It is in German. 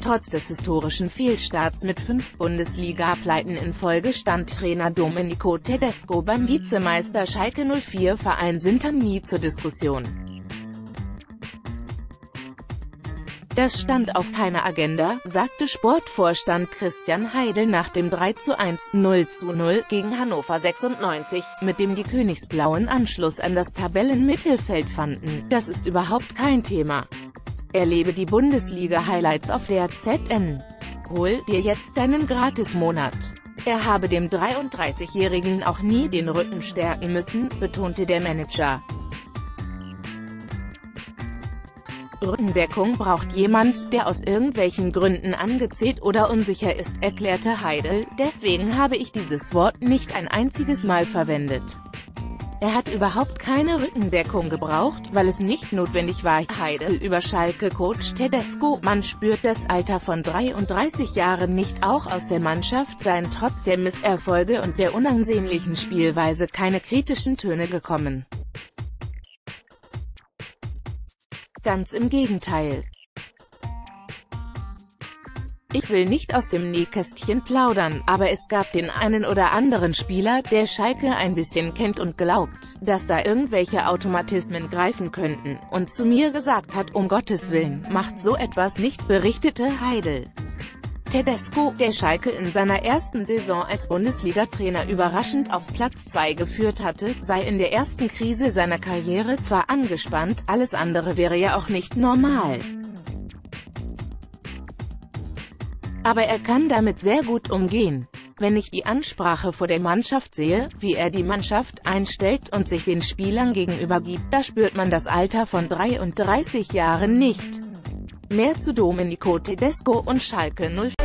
Trotz des historischen Fehlstarts mit 5 Bundesliga-Pleiten in Folge stand Trainer Domenico Tedesco beim Vizemeister Schalke 04-Verein nie zur Diskussion. Das stand auf keiner Agenda, sagte Sportvorstand Christian Heidel nach dem 3:1, 0:0 gegen Hannover 96, mit dem die Königsblauen Anschluss an das Tabellenmittelfeld fanden. Das ist überhaupt kein Thema. Erlebe die Bundesliga-Highlights auf der ZN. Hol dir jetzt deinen Gratis-Monat. Er habe dem 33-Jährigen auch nie den Rücken stärken müssen, betonte der Manager. Rückendeckung braucht jemand, der aus irgendwelchen Gründen angezählt oder unsicher ist, erklärte Heidel, deswegen habe ich dieses Wort nicht ein einziges Mal verwendet. Er hat überhaupt keine Rückendeckung gebraucht, weil es nicht notwendig war. Heidel über Schalke-Coach Tedesco: Man spürt das Alter von 33 Jahren nicht, auch aus der Mannschaft seien trotz der Misserfolge und der unansehnlichen Spielweise keine kritischen Töne gekommen. Ganz im Gegenteil. Ich will nicht aus dem Nähkästchen plaudern, aber es gab den einen oder anderen Spieler, der Schalke ein bisschen kennt und glaubt, dass da irgendwelche Automatismen greifen könnten, und zu mir gesagt hat, um Gottes Willen, macht so etwas nicht, berichtete Heidel. Tedesco, der Schalke in seiner ersten Saison als Bundesliga-Trainer überraschend auf Platz 2 geführt hatte, sei in der ersten Krise seiner Karriere zwar angespannt, alles andere wäre ja auch nicht normal. Aber er kann damit sehr gut umgehen. Wenn ich die Ansprache vor der Mannschaft sehe, wie er die Mannschaft einstellt und sich den Spielern gegenüber gibt, da spürt man das Alter von 33 Jahren nicht. Mehr zu Domenico Tedesco und Schalke 04.